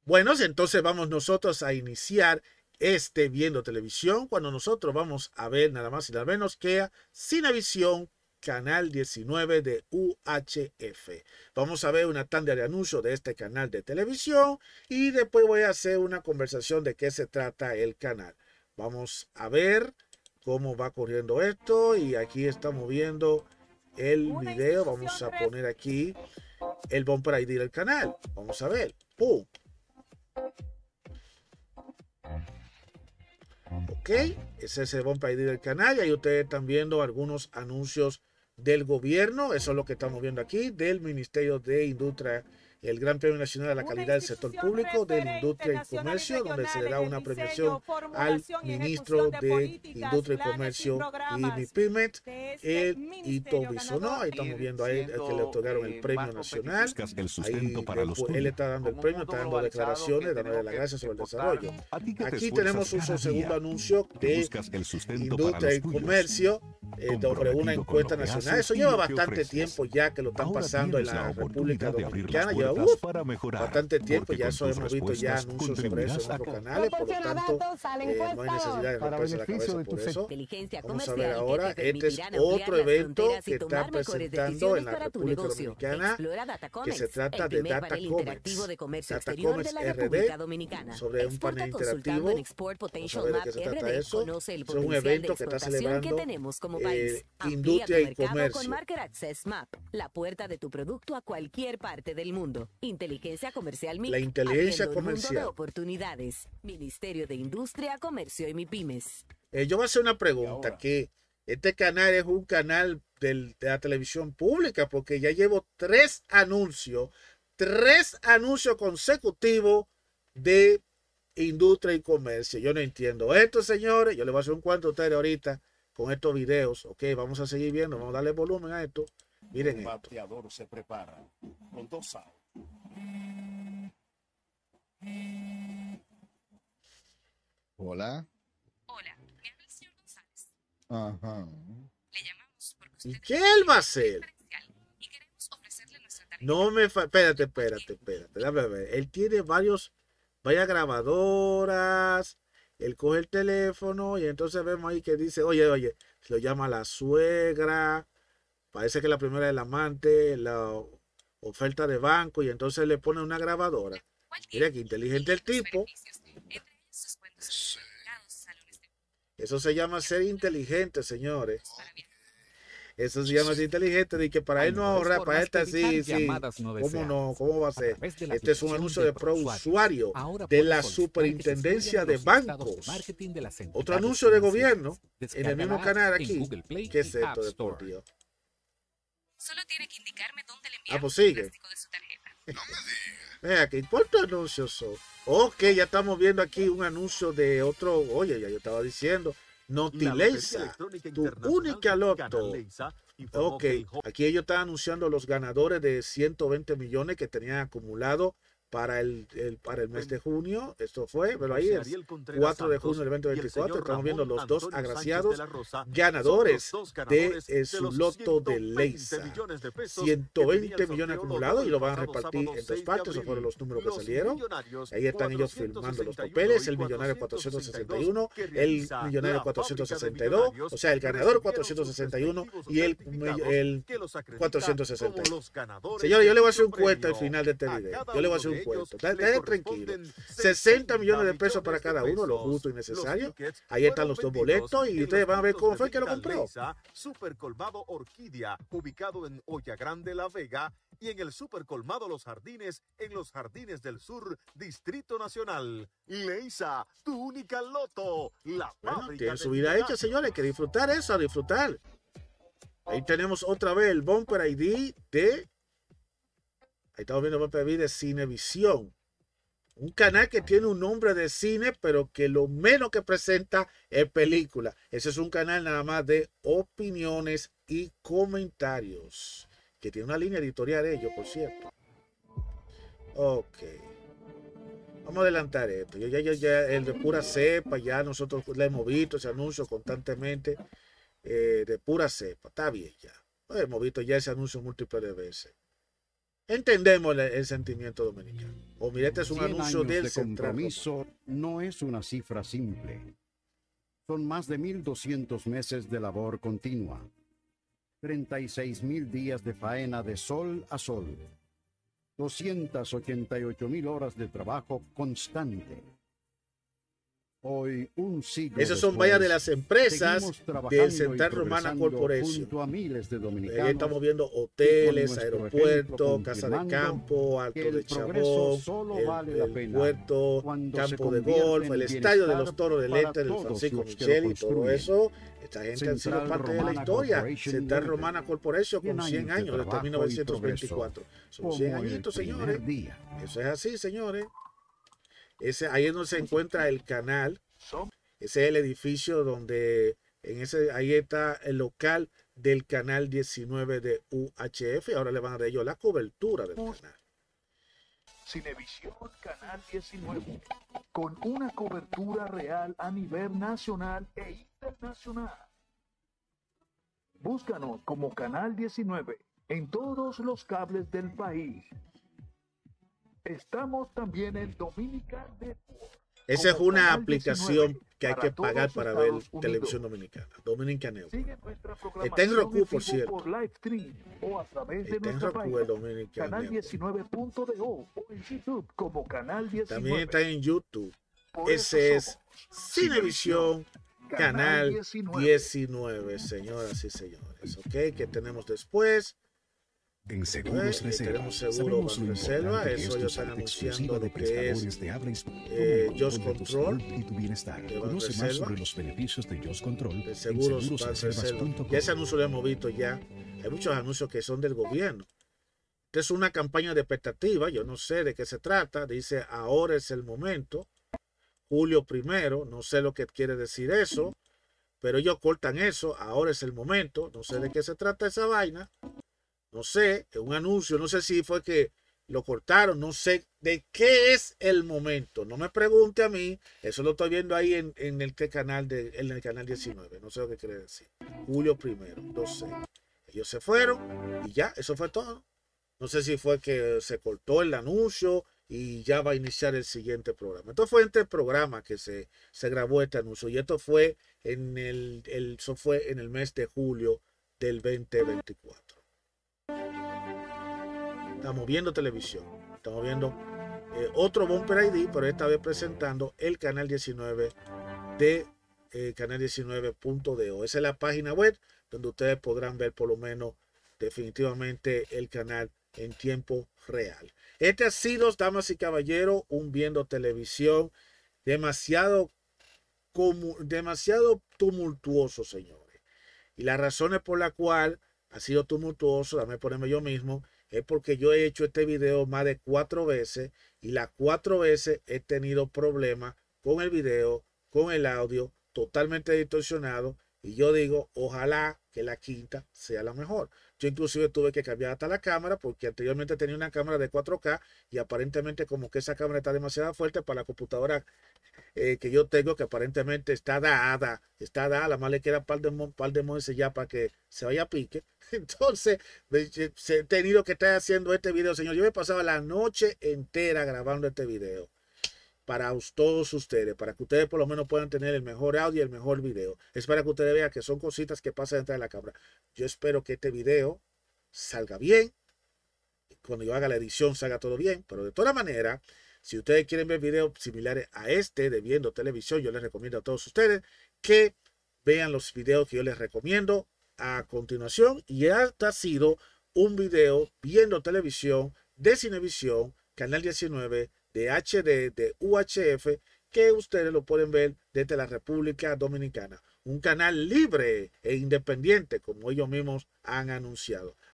Bueno, entonces vamos nosotros a iniciar este Viendo Televisión, cuando nosotros vamos a ver nada más y nada menos que a Cinevisión, canal 19 de UHF. Vamos a ver una tanda de anuncios de este canal de televisión y después voy a hacer una conversación de qué se trata el canal. Vamos a ver cómo va corriendo esto y aquí estamos viendo el video. Vamos a poner aquí el bumper ID del canal. Vamos a ver. ¡Pum! Ok, ese es el bumper ID del canal y ahí ustedes están viendo algunos anuncios del gobierno. Eso es lo que estamos viendo aquí, del Ministerio de Industria, el Gran Premio Nacional de la Calidad del Sector Público, de la Industria y Comercio, donde se le da una premiación al Ministro de Industria y Comercio y MIPYMES, el Ito Bisonó. Ahí estamos viendo a él que le otorgaron el premio nacional. Ahí él está dando el premio, está dando declaraciones, dándole las gracias sobre el desarrollo. Aquí tenemos un segundo anuncio de Industria y Comercio sobre una encuesta nacional. Eso lleva bastante tiempo ya que lo están pasando en la República Dominicana. Lleva bastante tiempo, ya eso hemos visto ya anuncios sobre eso en otros canales, por lo tanto no hay necesidad de romperse la cabeza por eso. Vamos a ver ahora, este es otro evento que está presentando en la República Dominicana, que se trata de Datacomex. Datacomex RD, sobre un panel interactivo. Vamos a ver de qué se trata eso. Es un evento que está celebrando industria y comercio. La puerta de tu producto a cualquier parte del mundo. Inteligencia comercial MIC. La inteligencia comercial. De oportunidades. Ministerio de Industria, Comercio y MIPYMES. Yo voy a hacer una pregunta, que este canal es un canal de la televisión pública, porque ya llevo tres anuncios consecutivos de industria y comercio. Yo no entiendo esto, señores. Yo les voy a hacer un cuento a ustedes ahorita con estos videos. Ok, vamos a seguir viendo, vamos a darle volumen a esto. Miren esto. Bateador se prepara con 2 outs. Hola. Hola, me habla el señor González. Ajá. Le llamamos porque usted ¿Y qué él va a hacer? y queremos ofrecerle nuestra tarjeta. No me... Espérate. Déjame ver. Él tiene varias grabadoras. Él coge el teléfono y entonces vemos ahí que dice, oye, se lo llama la suegra. Parece que la primera es el amante, la oferta de banco, y entonces le pone una grabadora. Mira qué inteligente el tipo. Eso se llama ser inteligente, señores. Eso se llama ser inteligente, de que para él no ahorrar, para esta sí. ¿Cómo no? ¿Cómo va a ser? Este es un anuncio de pro usuario de la Superintendencia de Bancos. Otro anuncio de gobierno en el mismo canal aquí. ¿Qué es esto de por Dios? Solo tiene que indicarme dónde le enviamos Pues sigue. el plástico de su tarjeta. No me digas. Vea, ¿qué importa anuncios son? Ok, ya estamos viendo aquí un anuncio de otro. Oye, ya yo estaba diciendo. Notileisa, tu única loto. Ok, aquí ellos están anunciando los ganadores de 120 millones que tenían acumulado para el mes de junio. Esto fue, pero ahí es 4 de junio del 2024. Estamos viendo los dos agraciados ganadores de su loto de Leisa. 120 millones acumulados y lo van a repartir en dos partes. Esos fueron los números que salieron. Ahí están ellos filmando los papeles. El millonario 461, el millonario 462, o sea, el ganador 461 y el 460. Señores, yo le voy a hacer un cuento al final de este video. Yo le voy a hacer un cuento. Esté tranquilo. 60 millones de pesos para cada uno, lo justo y necesario. Ahí están los dos boletos y ustedes van a ver cómo fue que lo compró. Super Colmado Orquídea, ubicado en Olla Grande, La Vega, y en el Super Colmado Los Jardines, en los Jardines del Sur, Distrito Nacional. Leisa, tu única loto. La Bueno, tienen su vida hecha, señores. Hay que disfrutar eso, a disfrutar. Ahí tenemos otra vez el bumper ID de... Ahí estamos viendo el bumper ID de Cinevisión. Un canal que tiene un nombre de cine, pero que lo menos que presenta es película. Ese es un canal nada más de opiniones y comentarios. Que tiene una línea editorial de ellos, por cierto. Ok. Vamos a adelantar esto. Ya, el de pura cepa, ya nosotros le hemos visto ese anuncio constantemente. De pura cepa. Está bien ya. Hemos visto ya ese anuncio múltiples de veces. Entendemos el sentimiento dominicano. O mire, este es un 100 anuncio años del de Central compromiso no es una cifra simple. Son más de 1.200 meses de labor continua. 36.000 días de faena de sol a sol. 288.000 horas de trabajo constante. Hoy, un siglo Esas son después, varias de las empresas seguimos trabajando del y Central Romana progresando Corporation. junto a miles de Ahí dominicanos. estamos viendo y con hoteles, nuestro aeropuertos, ejemplo casa de confirmando campo, Alto que el de progreso Chabón, solo vale la el pena puerto, cuando se campo de convierte golf, en el estadio de los bienestar Toros del para Este, del todos Francisco los que lo Micheli y todo construyen. eso. Esta gente ha sido Central parte de la Romana historia. Corporation Central Limited. Romana Corporation con 100 años, desde trabajo y 1924. Son como 100 el añitos, primer señores. día. Eso es así, señores. Ahí es donde se encuentra el canal. Ese es el edificio donde ahí está el local del canal 19 de UHF. Ahora le van a dar ellos la cobertura del canal. Cinevisión Canal 19, con una cobertura real a nivel nacional e internacional. Búscanos como Canal 19 en todos los cables del país. Estamos también en Dominican Network. Esa es como una Canal aplicación 19 que hay para que pagar todos para ver Estados Unidos. televisión dominicana. Dominican Network. Sigue nuestra Está en programación Roku, por vivo cierto. por live stream o a través de Está en nuestra Roku el página Dominican Canal Network. 19.do o en YouTube como Canal 19. También está en YouTube. Por eso Ese es somos Cinevisión Canal 19. 19, señoras y señores. Ok, ¿qué tenemos después? En Seguros Reserva, tenemos seguro sabemos lo Banreserva, importante que eso es tu ellos están salud anunciando exclusiva de lo que es prestadores de habla hispana Just por tu Control salud y tu bienestar. de Conoce más Banreserva, sobre los beneficios de Just Control de en seguros segurosreservas.com. Banreserva. Ya ese anuncio lo hemos visto ya. Hay muchos anuncios que son del gobierno. Esta es una campaña de expectativa, yo no sé de qué se trata. Dice, ahora es el momento. Julio 1, no sé lo que quiere decir eso, pero ellos cortan eso, ahora es el momento. No sé de qué se trata esa vaina. No sé, es un anuncio, no sé si fue que lo cortaron, no sé de qué es el momento. No me pregunte a mí, eso lo estoy viendo ahí en el canal en el canal 19, no sé lo que quiere decir. Julio 1, no sé. Ellos se fueron y ya, eso fue todo. No sé si fue que se cortó el anuncio y ya va a iniciar el siguiente programa. Esto fue entre el programa que se grabó este anuncio y esto fue eso fue en el mes de julio del 2024. Estamos viendo televisión, estamos viendo otro Bumper ID, pero esta vez presentando el canal 19 de canal 19.do. Esa es la página web donde ustedes podrán ver por lo menos definitivamente el canal en tiempo real. Este ha sido, damas y caballeros, un viendo televisión demasiado tumultuoso, señores. Y las razones por las cuales ha sido tumultuoso, dame ponerme yo mismo, es porque yo he hecho este video más de 4 veces y las 4 veces he tenido problemas con el video, con el audio, totalmente distorsionado. Y yo digo, ojalá que la quinta sea la mejor. Yo inclusive tuve que cambiar hasta la cámara porque anteriormente tenía una cámara de 4K y aparentemente como que esa cámara está demasiado fuerte para la computadora que yo tengo, que aparentemente está dada, la más le queda un par de meses ya para que se vaya a pique. Entonces he tenido que estar haciendo este video, señor. Yo me pasaba la noche entera grabando este video para todos ustedes, para que ustedes por lo menos puedan tener el mejor audio y el mejor video. Es para que ustedes vean que son cositas que pasan dentro de la cámara. Yo espero que este video salga bien. Cuando yo haga la edición salga todo bien. Pero de todas maneras, si ustedes quieren ver videos similares a este de viendo televisión, yo les recomiendo a todos ustedes que vean los videos que yo les recomiendo a continuación. Y este ha sido un video viendo televisión de Cinevisión, Canal 19, de HD, de UHF, que ustedes lo pueden ver desde la República Dominicana. Un canal libre e independiente, como ellos mismos han anunciado.